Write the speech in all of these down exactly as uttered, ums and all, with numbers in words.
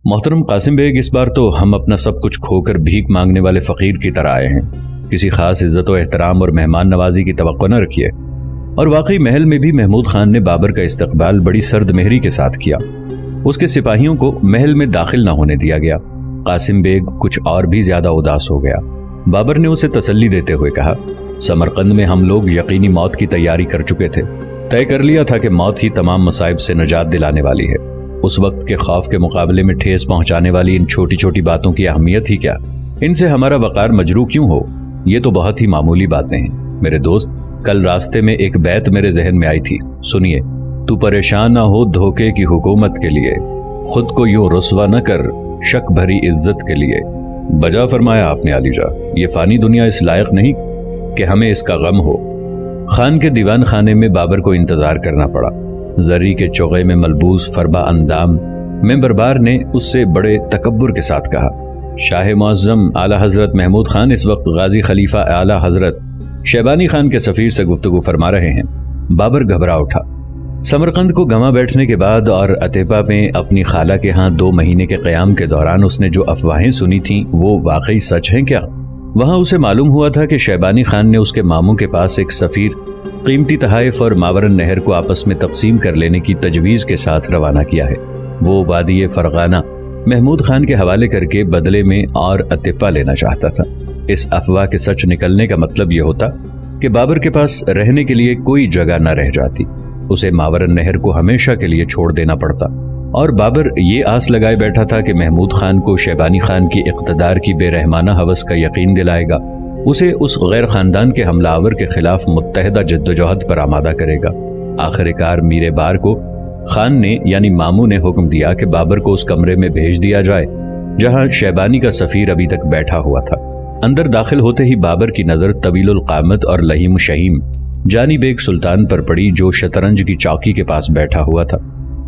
محترم قاسم بیگ، اس بار تو ہم اپنا سب کچھ کھو کر بھیک مانگنے والے فقیر کی طرح آئے ہیں۔ کسی خاص عزت و احترام اور مہمان نوازی کی توقع نہ رکھیے۔ اور واقعی محل میں بھی محمود خان نے بابر کا استقبال بڑی سرد مہری کے ساتھ کیا۔ اس کے سپاہیوں کو محل میں داخل نہ ہونے دیا گیا۔ قاسم بیگ کچھ اور بھی زیادہ اداس ہو گیا۔ بابر نے اسے تسلی دیتے ہوئے کہا، سمرقند میں ہم لوگ یقینی موت کی تیاری کر چکے تھے۔ طے کر لیا تھا کہ موت ہی تمام مصائب سے نجات دلانے والی ہے۔ اس وقت کے خوف کے مقابلے میں ٹھیس پہنچانے والی ان چھوٹی چھوٹی باتوں کی اہمیت ہی کیا؟ ان سے ہمارا وقار مجروح کیوں ہو؟ یہ تو بہت ہی معمولی باتیں ہیں۔ میرے دوست، کل راستے میں ایک بیت میرے ذہن میں آئی تھی، سنیے۔ تو پریشان نہ ہو دھوکے کی حکومت کے لیے، خود کو یوں رسوا نہ کر شک بھری عزت کے لیے۔ بجا فرمایا آپ نے علی جا، یہ فانی دنیا اس لائق نہیں کہ ہمیں اس کا غم ہو۔ خان کے دیوان خانے میں بابر کو انتظار کرنا پڑا۔ زری کے چوغے میں ملبوس فربا اندام ممبربار نے اس سے بڑے تکبر کے ساتھ کہا، شاہ معظم اعلی حضرت محمود خان اس وقت غازی خلیفہ اعلی حضرت شیبانی خان کے سفیر سے گفتگو فرما رہے ہیں۔ بابر گھبرا اٹھا۔ سمرقند کو گما بیٹھنے کے بعد اور اتیپا میں اپنی خالہ کے ہاں دو مہینے کے قیام کے دوران اس نے جو افواہیں سنی تھیں وہ واقعی سچ ہیں کیا؟ وہاں اسے معلوم ہوا تھا کہ شیبانی خان نے اس کے ماموں کے پاس ایک سفیر قیمتی تحائف اور ماورن نہر کو آپس میں تقسیم کر لینے کی تجویز کے ساتھ روانہ کیا ہے۔ وہ وادی فرغانہ محمود خان کے حوالے کر کے بدلے میں اور اتیپا لینا چاہتا تھا۔ اس افواہ کے سچ نکلنے کا مطلب یہ ہوتا کہ بابر کے پاس رہنے کے لیے کوئی جگہ نہ رہ جاتی، اسے ماورن نہر کو ہمیشہ کے لیے چھوڑ دینا پڑتا، اور بابر یہ آس لگائے بیٹھا تھا کہ محمود خان کو شیبانی خان کی اقتدار کی بے رحمانہ ہوس کا یقین دلائے گا، اسے اس غیر خاندان کے حملہ آور کے خلاف متحدہ جدوجہد پر آمادہ کرے گا۔ آخر کار میرے بار کو خان نے یعنی ماموں نے حکم دیا کہ بابر کو اس کمرے میں بھیج دیا جائے جہاں شیبانی کا سفیر ابھی تک بیٹھا ہوا تھا۔ اندر داخل ہوتے ہی بابر کی نظر طویل القامت اور لہیم شہیم جانی بیگ سلطان پر پڑی، جو شطرنج کی چوکی کے پاس بیٹھا ہوا تھا۔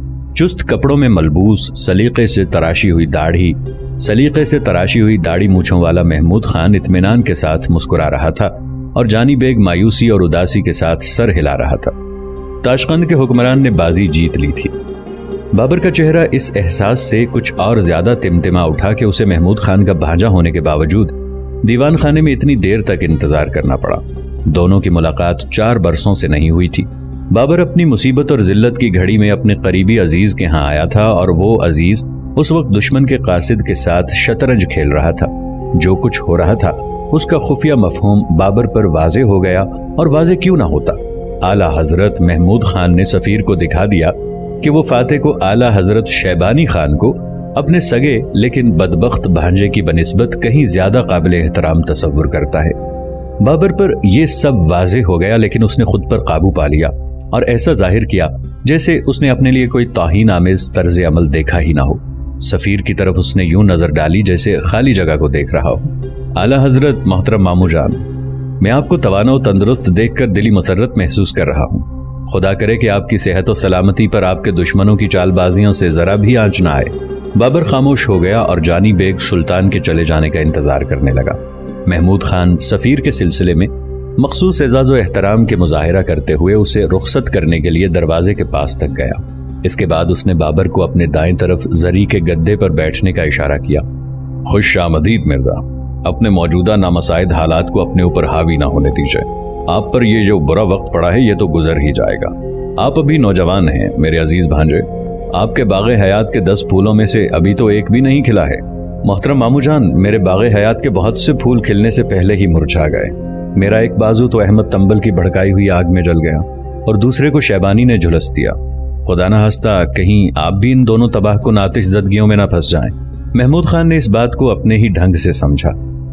چست کپڑوں میں ملبوس، سلیقے سے تراشی ہوئی داڑھی سلیقے سے تراشی ہوئی داڑھی مونچھوں والا محمود خان اطمینان کے ساتھ مسکرا رہا تھا اور جانی بیگ مایوسی اور اداسی کے ساتھ سر ہلا رہا تھا۔ تاشقند کے حکمران نے بازی جیت لی تھی۔ بابر کا چہرہ اس احساس سے کچھ اور زیادہ تمتما اٹھا کہ اسے محمود خان کا بھانجا ہونے کے باوجود دیوان خانے میں اتنی دیر تک انتظار کرنا پڑا۔ دونوں کی ملاقات چار برسوں سے نہیں ہوئی تھی۔ بابر اپنی مصیبت اور ذلت کی گھڑی میں اپنے قریبی عزیز کے ہاں آیا تھا، اور وہ عزیز اس وقت دشمن کے قاصد کے ساتھ شطرنج کھیل رہا تھا۔ جو کچھ ہو رہا تھا اس کا خفیہ مفہوم بابر پر واضح ہو گیا، اور واضح کیوں نہ ہوتا؟ اعلیٰ حضرت محمود خان نے سفیر کو دکھا دیا کہ وہ فاتح کو اعلیٰ حضرت شیبانی خان کو اپنے سگے لیکن بدبخت بھانجے کی بنسبت کہیں زیادہ قابل احترام تصور کرتا ہے۔ بابر پر یہ سب واضح ہو گیا، لیکن اس نے خود پر قابو پا لیا اور ایسا ظاہر کیا جیسے اس نے اپنے لیے کوئی توہین آمیز طرز عمل دیکھا ہی نہ ہو۔ سفیر کی طرف اس نے یوں نظر ڈالی جیسے خالی جگہ کو دیکھ رہا ہو۔ اعلیٰ حضرت محترم مامو جان، میں آپ کو توانا و تندرست دیکھ کر دلی مسرت محسوس کر رہا ہوں۔ خدا کرے کہ آپ کی صحت و سلامتی پر آپ کے دشمنوں کی چال بازیوں سے ذرا بھی آنچ نہ آئے۔ بابر خاموش ہو گیا اور جانی بیگ سلطان کے چلے جانے کا انتظار کرنے لگا۔ محمود خان سفیر کے سلسلے میں مخصوص اعزاز و احترام کے مظاہرہ کرتے ہوئے اسے رخصت کرنے کے لیے دروازے کے پاس تک گیا۔ اس کے بعد اس نے بابر کو اپنے دائیں طرف زری کے گدے پر بیٹھنے کا اشارہ کیا۔ خوش آمدید مرزا، اپنے موجودہ نامساعد حالات کو اپنے اوپر حاوی نہ ہونے دیجیے۔ آپ پر یہ جو برا وقت پڑا ہے یہ تو گزر ہی جائے گا۔ آپ ابھی نوجوان ہیں میرے عزیز بھانجے، آپ کے باغ حیات کے دس پھولوں میں سے ابھی تو ایک بھی نہیں کھلا ہے۔ محترم مامو جان، میرے باغ حیات کے بہت سے پھول کھلنے سے پہلے ہی مرجھا گئے۔ میرا ایک بازو تو احمد تنبل کی بھڑکائی ہوئی آگ میں جل گیا اور دوسرے کو شیبانی نے جھلس دیا۔ خدا نہ ہستا کہیں آپ بھی ان دونوں تباہ کن آتش زدگیوں میں نہ پھنس جائیں۔ محمود خان نے اس بات کو اپنے ہی ڈھنگ سے سمجھا۔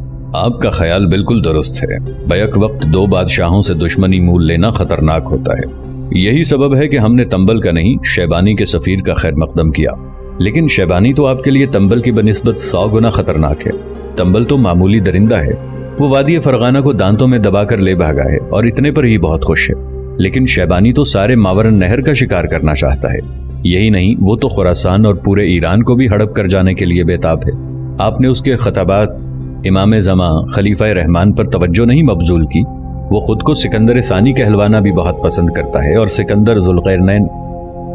آپ کا خیال بالکل درست ہے، بیک وقت دو بادشاہوں سے دشمنی مول لینا خطرناک ہوتا ہے۔ یہی سبب ہے کہ ہم نے تنبل کا نہیں شیبانی کے سفیر کا خیر مقدم کیا، لیکن شیبانی تو آپ کے لیے تنبل کی بنسبت سو گنا خطرناک ہے۔ تنبل تو معمولی درندہ ہے، وہ وادی فرغانہ کو دانتوں میں دبا کر لے بھاگا ہے اور اتنے پر ہی بہت خوش ہے، لیکن شیبانی تو سارے ماورن نہر کا شکار کرنا چاہتا ہے۔ یہی نہیں، وہ تو خراسان اور پورے ایران کو بھی ہڑپ کر جانے کے لیے بےتاب ہے۔ آپ نے اس کے خطابات امام زماں خلیفہ رحمان پر توجہ نہیں مبذول کی؟ وہ خود کو سکندر ثانی کہلوانا بھی بہت پسند کرتا ہے، اور سکندر ذوالقرنین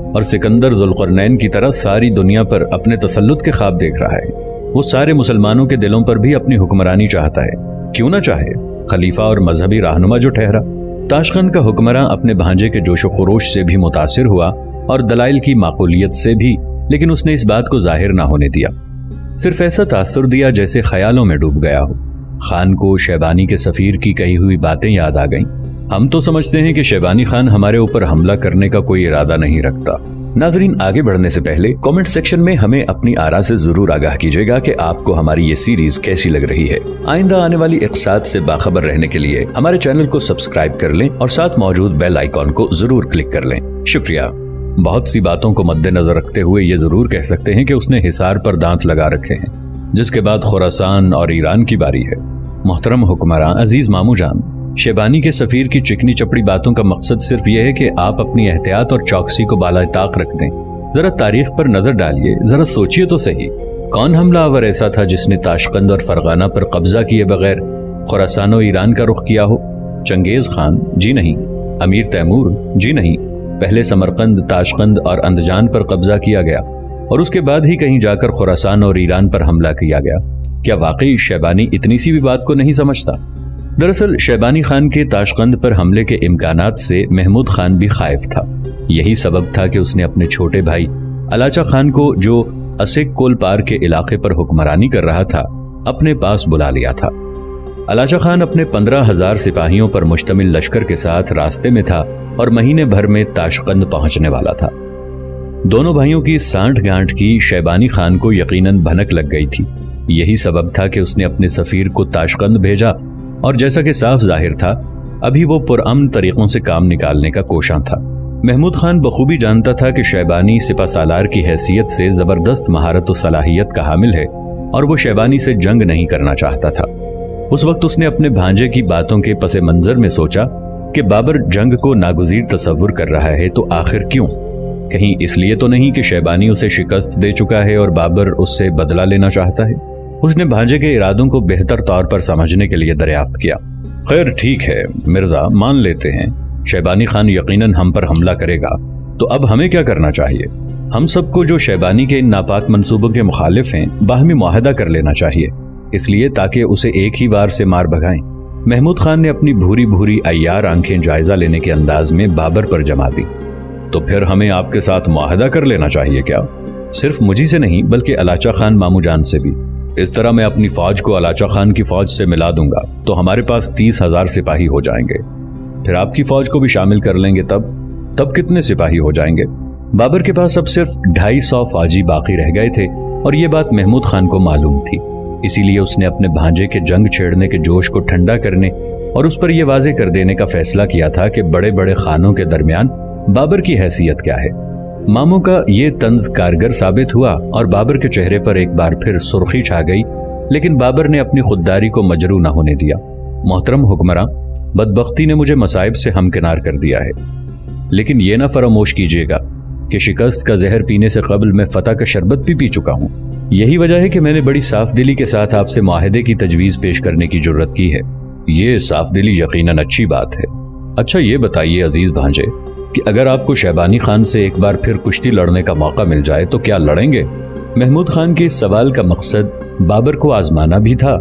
اور سکندر ذوالقرنین کی طرح ساری دنیا پر اپنے تسلط کے خواب دیکھ رہا ہے۔ وہ سارے مسلمانوں کے دلوں پر بھی اپنی حکمرانی چاہتا ہے، کیوں نہ چاہے، خلیفہ اور مذہبی رہنما جو ٹھہرا۔ تاشقند کا حکمراں اپنے بھانجے کے جوش و خروش سے بھی متاثر ہوا اور دلائل کی معقولیت سے بھی، لیکن اس نے اس بات کو ظاہر نہ ہونے دیا، صرف ایسا تاثر دیا جیسے خیالوں میں ڈوب گیا ہو۔ خان کو شیبانی کے سفیر کی کہی ہوئی باتیں یاد آ گئیں۔ ہم تو سمجھتے ہیں کہ شیبانی خان ہمارے اوپر حملہ کرنے کا کوئی ارادہ نہیں رکھتا۔ ناظرین، آگے بڑھنے سے پہلے کامنٹ سیکشن میں ہمیں اپنی آراء سے ضرور آگاہ کیجیے گا کہ آپ کو ہماری یہ سیریز کیسی لگ رہی ہے۔ آئندہ آنے والی اقساط سے باخبر رہنے کے لیے ہمارے چینل کو سبسکرائب کر لیں اور ساتھ موجود بیل آئیکن کو ضرور کلک کر لیں۔ شکریہ۔ بہت سی باتوں کو مد نظر رکھتے ہوئے یہ ضرور کہہ سکتے ہیں کہ اس نے حصار پر دانت لگا رکھے ہیں، جس کے بعد خراسان اور ایران کی باری ہے۔ محترم حکمراں عزیز مامو جان، شیبانی کے سفیر کی چکنی چپڑی باتوں کا مقصد صرف یہ ہے کہ آپ اپنی احتیاط اور چوکسی کو بالائے طاق رکھ دیں۔ ذرا تاریخ پر نظر ڈالیے، ذرا سوچئے تو صحیح، کون حملہ آور ایسا تھا جس نے تاشقند اور فرغانہ پر قبضہ کیے بغیر خراسان و ایران کا رخ کیا ہو؟ چنگیز خان؟ جی نہیں۔ امیر تیمور؟ جی نہیں۔ پہلے سمرقند، تاشقند اور اندجان پر قبضہ کیا گیا اور اس کے بعد ہی کہیں جا کر خراسان اور ایران پر حملہ کیا گیا۔ کیا واقعی شیبانی اتنی سی بھی بات کو نہیں سمجھتا؟ دراصل شیبانی خان کے تاشقند پر حملے کے امکانات سے محمود خان بھی خائف تھا۔ یہی سبب تھا کہ اس نے اپنے چھوٹے بھائی علاچہ خان کو، جو اسک کول پار کے علاقے پر حکمرانی کر رہا تھا، اپنے پاس بلا لیا تھا۔ علاچہ خان اپنے پندرہ ہزار سپاہیوں پر مشتمل لشکر کے ساتھ راستے میں تھا اور مہینے بھر میں تاشقند پہنچنے والا تھا۔ دونوں بھائیوں کی سانٹھ گانٹھ کی شیبانی خان کو یقیناً بھنک لگ گئی تھی۔ یہی سبب تھا کہ اس نے اپنے سفیر کو تاشقند بھیجا اور جیسا کہ صاف ظاہر تھا، ابھی وہ پرامن طریقوں سے کام نکالنے کا کوشاں تھا۔ محمود خان بخوبی جانتا تھا کہ شیبانی سپہ سالار کی حیثیت سے زبردست مہارت و صلاحیت کا حامل ہے اور وہ شیبانی سے جنگ نہیں کرنا چاہتا تھا۔ اس وقت اس نے اپنے بھانجے کی باتوں کے پس منظر میں سوچا کہ بابر جنگ کو ناگزیر تصور کر رہا ہے تو آخر کیوں؟ کہیں اس لیے تو نہیں کہ شیبانی اسے شکست دے چکا ہے اور بابر اس سے بدلہ لینا چاہتا ہے؟ اس نے بھانجے کے ارادوں کو بہتر طور پر سمجھنے کے لیے دریافت کیا۔ خیر ٹھیک ہے مرزا، مان لیتے ہیں شیبانی خان یقیناً ہم پر حملہ کرے گا، تو اب ہمیں کیا کرنا چاہیے؟ ہم سب کو جو شیبانی کے ان ناپاک منصوبوں کے مخالف ہیں باہمی معاہدہ کر لینا چاہیے، اس لیے تاکہ اسے ایک ہی وار سے مار بھگائیں۔ محمود خان نے اپنی بھوری بھوری عیار آنکھیں جائزہ لینے کے انداز میں بابر پر جما دی۔ تو پھر ہمیں آپ کے ساتھ معاہدہ کر لینا چاہیے کیا؟ صرف مجھی سے نہیں بلکہ علاچہ خان مامو جان سے بھی۔ اس طرح میں اپنی فوج کو علاچہ خان کی فوج سے ملا دوں گا تو ہمارے پاس تیس ہزار سپاہی ہو جائیں گے، پھر آپ کی فوج کو بھی شامل کر لیں گے، تب تب کتنے سپاہی ہو جائیں گے؟ بابر کے پاس اب صرف ڈھائی سو فوجی باقی رہ گئے تھے اور یہ بات محمود خان کو معلوم تھی، اسی لیے اس نے اپنے بھانجے کے جنگ چھیڑنے کے جوش کو ٹھنڈا کرنے اور اس پر یہ واضح کر دینے کا فیصلہ کیا تھا کہ بڑے بڑے خانوں کے درمیان بابر کی حیثیت کیا ہے۔ ماموں کا یہ طنز کارگر ثابت ہوا اور بابر کے چہرے پر ایک بار پھر سرخی چھا گئی، لیکن بابر نے اپنی خودداری کو مجروح نہ ہونے دیا۔ محترم حکمراں، بدبختی نے مجھے مصائب سے ہمکنار کر دیا ہے، لیکن یہ نہ فراموش کیجیے گا کہ شکست کا زہر پینے سے قبل میں فتح کا شربت بھی پی چکا ہوں۔ یہی وجہ ہے کہ میں نے بڑی صاف دلی کے ساتھ آپ سے معاہدے کی تجویز پیش کرنے کی جرت کی ہے۔ یہ صاف دلی یقیناً اچھی بات ہے۔ اچھا یہ بتائیے عزیز بھانجے کہ اگر آپ کو شیبانی خان سے ایک بار پھر کشتی لڑنے کا موقع مل جائے تو کیا لڑیں گے؟ محمود خان کے اس سوال کا مقصد بابر کو آزمانا بھی تھا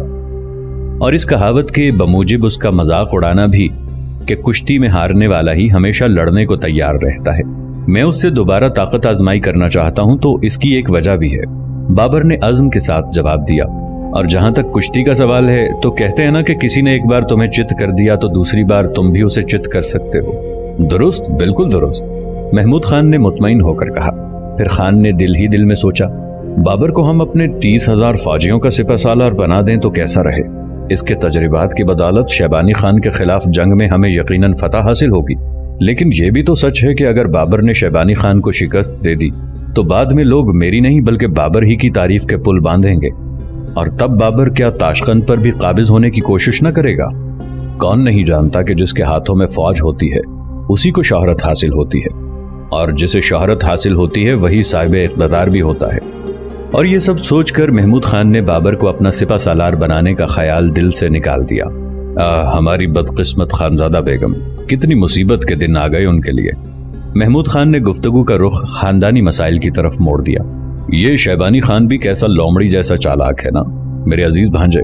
اور اس کہاوت کے بموجب اس کا مذاق اڑانا بھی کہ کشتی میں ہارنے والا ہی ہمیشہ لڑنے کو تیار رہتا ہے۔ میں اس سے دوبارہ طاقت آزمائی کرنا چاہتا ہوں تو اس کی ایک وجہ بھی ہے، بابر نے عزم کے ساتھ جواب دیا۔ اور جہاں تک کشتی کا سوال ہے تو کہتے ہیں نا کہ کسی نے ایک بار تمہیں چت کر دیا تو دوسری بار تم بھی اسے چت کر سکتے ہو۔ درست، بالکل درست، محمود خان نے مطمئن ہو کر کہا۔ پھر خان نے دل ہی دل میں سوچا، بابر کو ہم اپنے تیس ہزار فوجیوں کا سپہ سالار بنا دیں تو کیسا رہے؟ اس کے تجربات کی بدولت شیبانی خان کے خلاف جنگ میں ہمیں یقیناً فتح حاصل ہوگی، لیکن یہ بھی تو سچ ہے کہ اگر بابر نے شیبانی خان کو شکست دے دی تو بعد میں لوگ میری نہیں بلکہ بابر ہی کی تعریف کے پل باندھیں گے، اور تب بابر کیا تاشقند پر بھی قابض ہونے کی کوشش نہ کرے گا؟ کون نہیں جانتا کہ جس کے ہاتھوں میں فوج ہوتی ہے اسی کو شہرت حاصل ہوتی ہے، اور جسے شہرت حاصل ہوتی ہے وہی صاحب اقتدار بھی ہوتا ہے۔ اور یہ سب سوچ کر محمود خان نے بابر کو اپنا سپہ سالار بنانے کا خیال دل سے نکال دیا۔ آہ ہماری بدقسمت خانزادہ بیگم، کتنی مصیبت کے دن آ گئے ان کے لیے۔ محمود خان نے گفتگو کا رخ خاندانی مسائل کی طرف موڑ دیا۔ یہ شیبانی خان بھی کیسا لومڑی جیسا چالاک ہے نا میرے عزیز بھانجے۔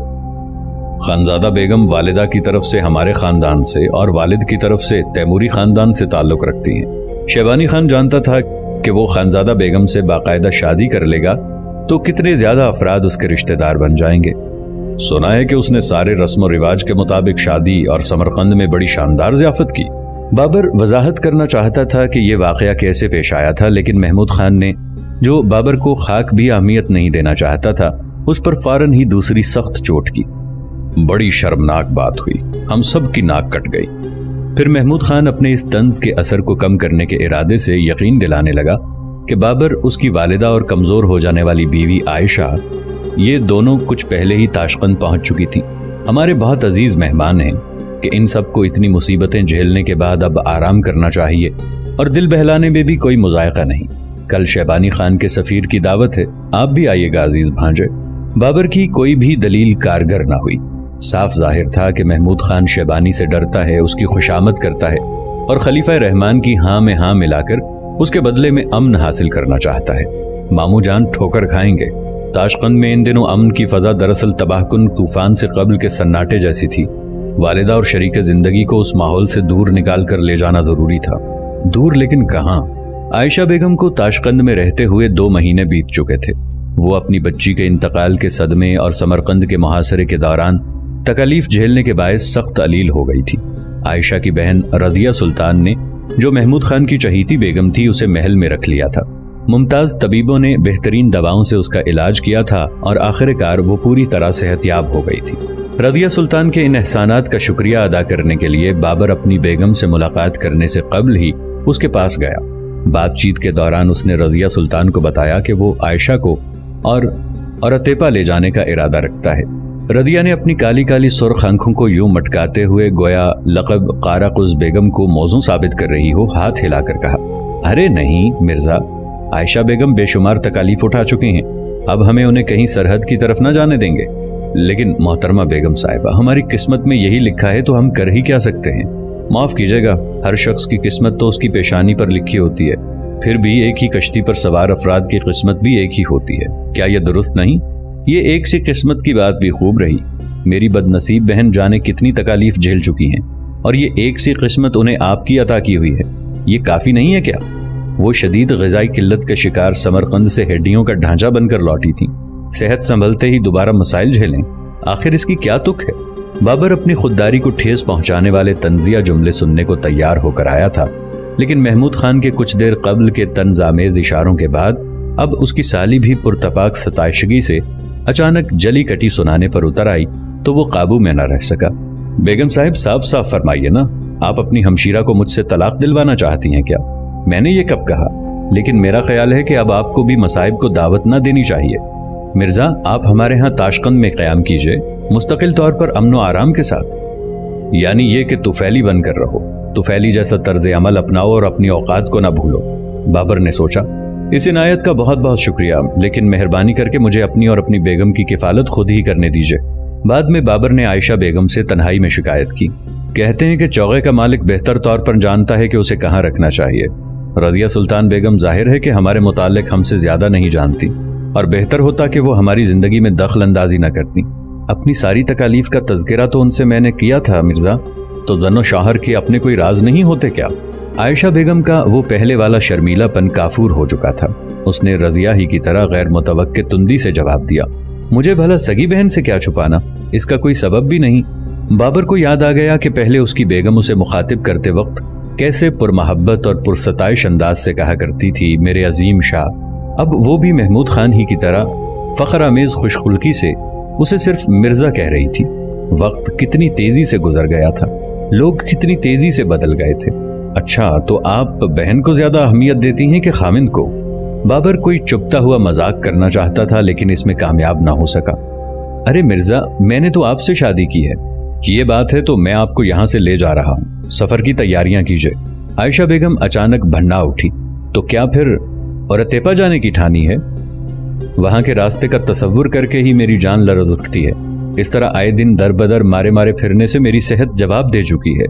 خانزادہ بیگم والدہ کی طرف سے ہمارے خاندان سے اور والد کی طرف سے تیموری خاندان سے تعلق رکھتی ہیں۔ شیبانی خان جانتا تھا کہ وہ خانزادہ بیگم سے باقاعدہ شادی کر لے گا تو کتنے زیادہ افراد اس کے رشتہ دار بن جائیں گے۔ سنا ہے کہ اس نے سارے رسم و رواج کے مطابق شادی اور سمرقند میں بڑی شاندار ضیافت کی۔ بابر وضاحت کرنا چاہتا تھا کہ یہ واقعہ کیسے پیش آیا تھا، لیکن محمود خان نے، جو بابر کو خاک بھی اہمیت نہیں دینا چاہتا تھا، اس پر فوراً ہی دوسری سخت چوٹ کی۔ بڑی شرمناک بات ہوئی، ہم سب کی ناک کٹ گئی۔ پھر محمود خان اپنے اس طنز کے اثر کو کم کرنے کے ارادے سے یقین دلانے لگا کہ بابر، اس کی والدہ اور کمزور ہو جانے والی بیوی عائشہ، یہ دونوں کچھ پہلے ہی تاشقند پہنچ چکی تھی۔ ہمارے بہت عزیز مہمان ہیں کہ ان سب کو اتنی مصیبتیں جھیلنے کے بعد اب آرام کرنا چاہیے، اور دل بہلانے میں بھی کوئی مذائقہ نہیں۔ کل شیبانی خان کے سفیر کی دعوت ہے، آپ بھی آئیے گا عزیز بھانجے۔ بابر کی کوئی بھی دلیل کارگر نہ ہوئی۔ صاف ظاہر تھا کہ محمود خان شیبانی سے ڈرتا ہے، اس کی خوشامد کرتا ہے اور خلیفہ رحمان کی ہاں میں ہاں ملا کر اس کے بدلے میں امن حاصل کرنا چاہتا ہے۔ ماموں جان ٹھوکر کھائیں گے۔ تاشقند میں ان دنوں امن کی فضا دراصل تباہ کن طوفان سے قبل کے سناٹے جیسی تھی۔ والدہ اور شریک زندگی کو اس ماحول سے دور نکال کر لے جانا ضروری تھا۔ دور لیکن کہاں؟ عائشہ بیگم کو تاشقند میں رہتے ہوئے دو مہینے بیت چکے تھے۔ وہ اپنی بچی کے انتقال کے صدمے اور سمرقند کے محاصرے کے دوران تکالیف جھیلنے کے باعث سخت علیل ہو گئی تھی۔ عائشہ کی بہن رضیہ سلطان نے، جو محمود خان کی چہیتی بیگم تھی، اسے محل میں رکھ لیا تھا۔ ممتاز طبیبوں نے بہترین دواؤں سے اس کا علاج کیا تھا اور آخر کار وہ پوری طرح صحت یاب ہو گئی تھی۔ رضیہ سلطان کے ان احسانات کا شکریہ ادا کرنے کے لیے بابر اپنی بیگم سے ملاقات کرنے سے قبل ہی اس کے پاس گیا۔ بات چیت کے دوران اس نے رضیہ سلطان کو بتایا کہ وہ عائشہ کو اور اور عتیپہ لے جانے کا ارادہ رکھتا ہے۔ رضیہ نے اپنی کالی کالی سرخ آنکھوں کو یوں مٹکاتے ہوئے گویا لقب قاراقز بیگم کو موزوں ثابت کر رہی ہو ہاتھ ہلا کر کہا، ارے نہیں مرزا، عائشہ بیگم بے شمار تکالیف اٹھا چکی ہیں، اب ہمیں انہیں کہیں سرحد کی طرف نہ جانے دیں گے۔ لیکن محترمہ بیگم صاحبہ، ہماری قسمت میں یہی لکھا ہے تو ہم کر ہی کیا سکتے ہیں؟ معاف کیجیے گا، ہر شخص کی قسمت تو اس کی پیشانی پر لکھی ہوتی ہے، پھر بھی ایک ہی کشتی پر سوار افراد کی قسمت بھی ایک ہی ہوتی ہے، کیا یہ درست نہیں؟ یہ ایک سی قسمت کی بات بھی خوب رہی۔ میری بد نصیب بہن جانے کتنی تکالیف جھیل چکی ہیں، اور یہ ایک سی قسمت انہیں آپ کی عطا کی ہوئی ہے، یہ کافی نہیں ہے کیا؟ وہ شدید غذائی قلت کا شکار سمرقند سے ہڈیوں کا ڈھانچہ بن کر لوٹی تھی، صحت سنبھلتے ہی دوبارہ مسائل جھیلیں، آخر اس کی کیا تک ہے؟ بابر اپنی خودداری کو ٹھیس پہنچانے والے طنزیہ جملے سننے کو تیار ہو کر آیا تھا، لیکن محمود خان کے کچھ دیر قبل کے طنز آمیز اشاروں کے بعد اب اس کی سالی بھی پرتپاک ستائشگی سے اچانک جلی کٹی سنانے پر اتر آئی تو وہ قابو میں نہ رہ سکا۔ بیگم صاحب صاف صاف فرمائیے نا، آپ اپنی ہمشیرہ کو مجھ سے طلاق دلوانا چاہتی ہیں کیا؟ میں نے یہ کب کہا؟ لیکن میرا خیال ہے کہ اب آپ کو بھی مصائب کو دعوت نہ دینی چاہیے۔ مرزا، آپ ہمارے ہاں تاشقند میں قیام کیجئے، مستقل طور پر امن و آرام کے ساتھ، یعنی یہ کہ طفیلی بن کر رہو، طفیلی جیسا طرز عمل اپناؤ اور اپنی اوقات کو نہ بھولو۔ بابر نے سوچا، اس عنایت کا بہت بہت شکریہ، لیکن مہربانی کر کے مجھے اپنی اور اپنی بیگم کی کفالت خود ہی کرنے دیجئے۔ بعد میں بابر نے عائشہ بیگم سے تنہائی میں شکایت کی۔ کہتے ہیں کہ چوغے کا مالک بہتر طور پر جانتا ہے کہ اسے کہاں رکھنا چاہیے۔ رضیہ سلطان بیگم ظاہر ہے کہ ہمارے متعلق ہم سے زیادہ نہیں جانتی، اور بہتر ہوتا کہ وہ ہماری زندگی میں دخل اندازی نہ کرتی۔ اپنی ساری تکالیف کا تذکرہ تو ان سے میں نے کیا تھا مرزا، تو زن و شوہر کے اپنے کوئی راز نہیں ہوتے کیا؟ عائشہ بیگم کا وہ پہلے والا شرمیلا پن کافور ہو چکا تھا۔ اس نے رضیہ ہی کی طرح غیر متوقع تندی سے جواب دیا، مجھے بھلا سگی بہن سے کیا چھپانا، اس کا کوئی سبب بھی نہیں۔ بابر کو یاد آ گیا کہ پہلے اس کی بیگم اسے مخاطب کرتے وقت کیسے پرمحبت اور پرستائش انداز سے کہا کرتی تھی، میرے عظیم شاہ۔ اب وہ بھی محمود خان ہی کی طرح فخر آمیز خوش خلقی سے اسے صرف مرزا کہہ رہی تھی۔ وقت کتنی تیزی سے گزر گیا تھا، لوگ کتنی تیزی سے بدل گئے تھے۔ اچھا، تو آپ بہن کو زیادہ اہمیت دیتی ہیں کہ خامند کو؟ بابر کوئی چپتا ہوا مذاق کرنا چاہتا تھا، لیکن اس میں کامیاب نہ ہو سکا۔ ارے مرزا، میں نے تو آپ سے شادی کی ہے، یہ بات ہے تو میں آپ کو یہاں سے لے جا رہا ہوں، سفر کی تیاریاں کیجئے۔ عائشہ بیگم اچانک بھننا اٹھی، تو کیا پھر اور عتیپہ جانے کی ٹھانی ہے؟ وہاں کے راستے کا تصور کر کے ہی میری جان لرز اٹھتی ہے۔ اس طرح آئے دن در بدر مارے مارے پھرنے سے میری صحت جواب دے چکی ہے۔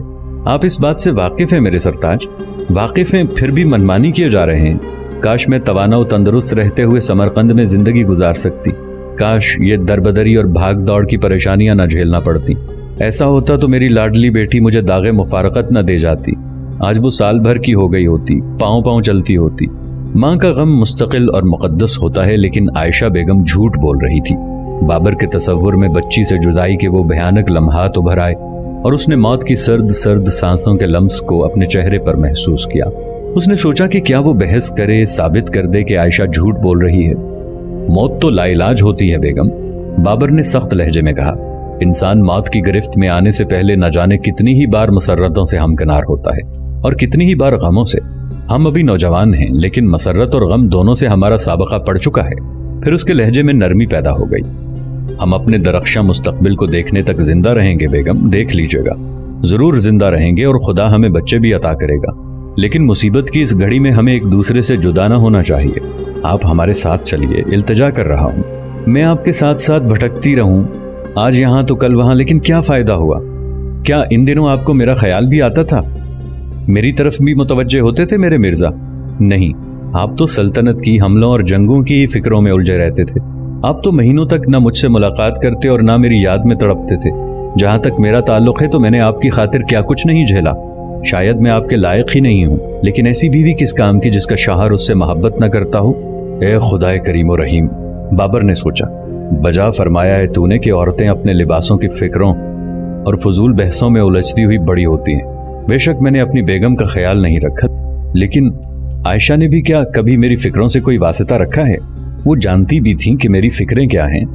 आप इस बात से वाकिफ हैं मेरे सरताज? वाकिफ हैं, फिर भी मनमानी किए जा रहे हैं। काश मैं तवाना और तंदुरुस्त रहते हुए समरकंद में जिंदगी गुजार सकती। काश ये दरबदरी और भाग दौड़ की परेशानियां न झेलना पड़ती। ऐसा होता तो मेरी लाडली बेटी मुझे दागे मुफारकत न दे जाती। आज वो साल भर की हो गई होती, पाँव पाँव चलती होती। माँ का गम मुस्तकिल और मुकद्दस होता है, लेकिन आयशा बेगम झूठ बोल रही थी। बाबर के तसव्वुर में बच्ची से जुदाई के वो भयानक लम्हात उभर आए और उसने मौत की सर्द सर्द सांसों के लम्स को अपने चेहरे पर महसूस किया। उसने सोचा कि क्या वो बहस करे, साबित कर दे कि आयशा झूठ बोल रही है। मौत तो लाइलाज होती है बेगम, बाबर ने सख्त लहजे में कहा। इंसान मौत की गिरफ्त में आने से पहले न जाने कितनी ही बार मसर्रतों से हमकिनार होता है और कितनी ही बार गमों से। हम अभी नौजवान हैं, लेकिन मसर्रत और गम दोनों से हमारा साबका पड़ चुका है। फिर उसके लहजे में नरमी पैदा हो गई। हम अपने दरख्शां मुस्तकबिल को देखने तक जिंदा रहेंगे बेगम, देख लीजिएगा। जरूर जिंदा रहेंगे और खुदा हमें बच्चे भी अता करेगा, लेकिन मुसीबत की इस घड़ी में हमें एक दूसरे से जुदा ना होना चाहिए। आप हमारे साथ चलिए, इल्तिजा कर रहा हूं। मैं आपके साथ साथ भटकती रहूं, आज यहां तो कल वहां, लेकिन क्या फायदा हुआ? क्या इन दिनों आपको मेरा ख्याल भी आता था? मेरी तरफ भी मुतवज्जे होते थे मेरे मिर्जा? नहीं, आप तो सल्तनत की हमलों और जंगों की ही फिक्रों में उलझे रहते थे। आप तो महीनों तक ना मुझसे मुलाकात करते और ना मेरी याद में तड़पते थे। जहां तक मेरा ताल्लुक है तो मैंने आपकी खातिर क्या कुछ नहीं झेला। शायद मैं आपके लायक ही नहीं हूं, लेकिन ऐसी बीवी किस काम की जिसका शाहर उससे मोहब्बत न करता हो। ए खुदाए करीम और रहीम, बाबर ने सोचा। बजा फरमाया है तूने कि औरतें अपने लिबासों की फिक्रों और फजूल बहसों में उलझती हुई बड़ी होती हैं। बेशक मैंने अपनी बेगम का ख्याल नहीं रखा, लेकिन आयशा ने भी क्या कभी मेरी फिक्रों से कोई वास्ता रखा है? वो जानती भी थी कि मेरी फिक्रें क्या हैं।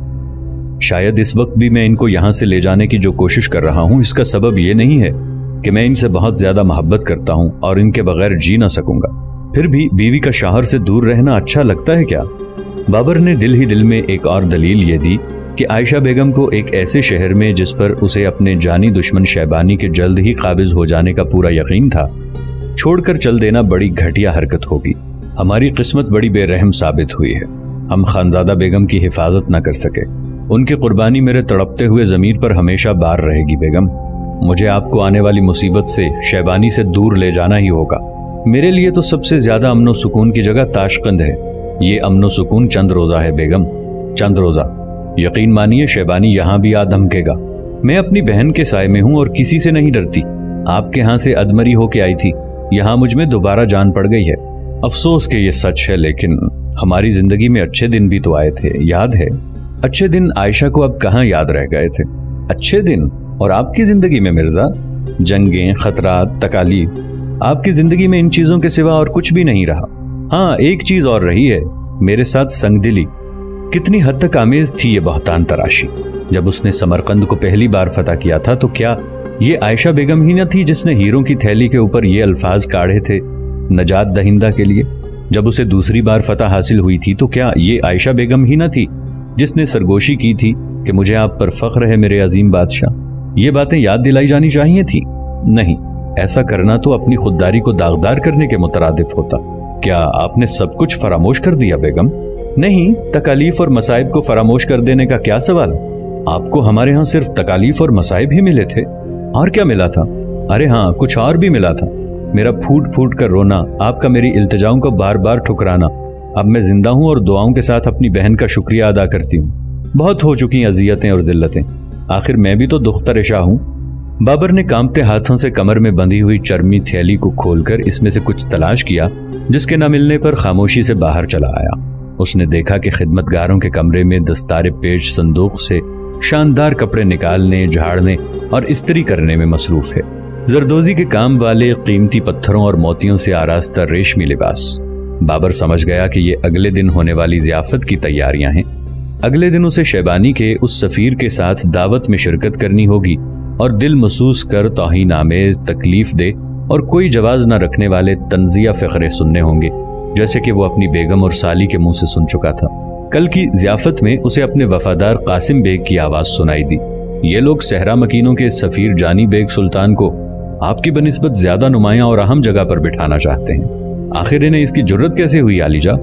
शायद इस वक्त भी मैं इनको यहां से ले जाने की जो कोशिश कर रहा हूं, इसका सबब ये नहीं है कि मैं इनसे बहुत ज्यादा मोहब्बत करता हूं और इनके बगैर जी ना सकूंगा। फिर भी बीवी का शाहर से दूर रहना अच्छा लगता है क्या? बाबर ने दिल ही दिल में एक और दलील ये दी कि आयशा बेगम को एक ऐसे शहर में जिस पर उसे अपने जानी दुश्मन शैबानी के जल्द ही काबिज हो जाने का पूरा यकीन था, छोड़कर चल देना बड़ी घटिया हरकत होगी। हमारी किस्मत बड़ी बेरहम साबित हुई है। हम खानजादा बेगम की हिफाजत न कर सके। उनकी कुर्बानी मेरे तड़पते हुए ज़मीर पर हमेशा बार रहेगी बेगम। मुझे आपको आने वाली मुसीबत से, शैबानी से दूर ले जाना ही होगा। मेरे लिए तो सबसे ज्यादा अमनो सुकून की जगह ताशकंद है। ये अमनो सुकून चंद रोजा है बेगम, चंद रोजा। यकीन मानिए शैबानी यहाँ भी आ धमकेगा। मैं अपनी बहन के साए में हूँ और किसी से नहीं डरती। आपके यहाँ से अदमरी होके आई थी, यहाँ मुझ में दोबारा जान पड़ गई है। अफसोस कि ये सच है, लेकिन हमारी जिंदगी में अच्छे दिन भी तो आए थे, याद है? अच्छे दिन आयशा को अब कहाँ याद रह गए थे? अच्छे दिन और आपकी जिंदगी में मिर्जा जंगें, खतरात, तकालीफ। आपकी जिंदगी में इन चीजों के सिवा और कुछ भी नहीं रहा। हाँ, एक चीज और रही है, मेरे साथ संगदिली। कितनी हद तक आमेज थी ये बहतान तराशी। जब उसने समरकंद को पहली बार फतह किया था तो क्या ये आयशा बेगम ही न थी जिसने हीरों की थैली के ऊपर ये अल्फाज काढ़े थे नजात दहिंदा के लिए? जब उसे दूसरी बार फतह हासिल हुई थी तो क्या ये आयशा बेगम ही न थी जिसने सरगोशी की थी कि मुझे आप पर फख्र है मेरे अजीम बादशाह? ये बातें याद दिलाई जानी चाहिए थी। नहीं, ऐसा करना तो अपनी खुददारी को दागदार करने के मुतरादिफ होता। क्या आपने सब कुछ फरामोश कर दिया बेगम? नहीं, तकालीफ और मसाइब को फरामोश कर देने का क्या सवाल? आपको हमारे यहाँ सिर्फ तकालीफ और मसाइब ही मिले थे, और क्या मिला था? अरे हाँ, कुछ और भी मिला था। मेरा फूट फूट कर रोना, आपका मेरी इल्तिजाओं को बार बार ठुकराना। अब मैं जिंदा हूँ और दुआओं के साथ अपनी बहन का शुक्रिया अदा करती हूँ। बहुत हो चुकी अजियतें और जिल्लतें, आखिर मैं भी तो दुख्तर शाह हूँ। बाबर ने कांपते हाथों से कमर में बंधी हुई चर्मी थैली को खोलकर इसमें से कुछ तलाश किया, जिसके न मिलने पर खामोशी से बाहर चला आया। उसने देखा कि खिदमतगारों के कमरे में दस्तारे पेश संदूक से शानदार कपड़े निकालने, झाड़ने और इस्त्री करने में मसरूफ है। जरदोजी के काम वाले कीमती पत्थरों और मोतियों से आरास्ता रेशमी लिबास। बाबर समझ गया कि ये अगले दिन होने वाली ज़ियाफत की तैयारियां हैं। अगले दिन उसे शैबानी के उस सफीर के साथ दावत में शिरकत करनी होगी और दिल महसूस कर तौहीन आमेज, तकलीफ दे और कोई जवाज न रखने वाले तंजिया फ़िक्रे सुनने होंगे, जैसे कि वो अपनी बेगम और साली के मुंह से सुन चुका था। कल की ज़ियाफत में उसे अपने वफादार कासिम बेग की आवाज़ सुनाई दी। ये लोग सहरा मकीनों के सफीर जानी बेग सुल्तान को आपकी बनिस्बत ज्यादा नुमायां और अहम जगह पर बिठाना चाहते हैं। आखिर इन्हें इसकी जुर्रत कैसे हुई आलिजा?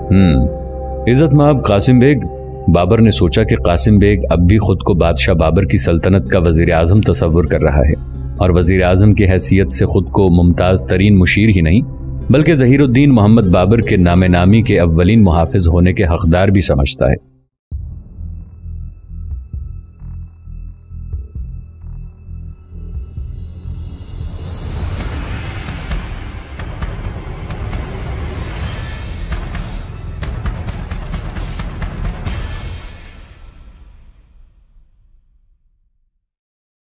हम्म इज्जत महब कासिम बेग। बाबर ने सोचा कि कासिम बेग अब भी खुद को बादशाह बाबर की सल्तनत का वजीर आजम तस्वुर कर रहा है। اور وزیر اعظم کی حیثیت سے خود کو ممتاز ترین مشیر ہی نہیں بلکہ ظہیر الدین محمد بابر کے نام نامی کے اولین محافظ ہونے کے حقدار بھی سمجھتا ہے۔